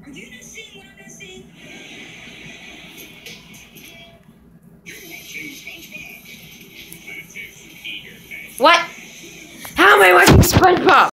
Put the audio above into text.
Are you not seeing what I'm not seeing? You're watching SpongeBob. That is Peter Pan. What? How am I watching SpongeBob?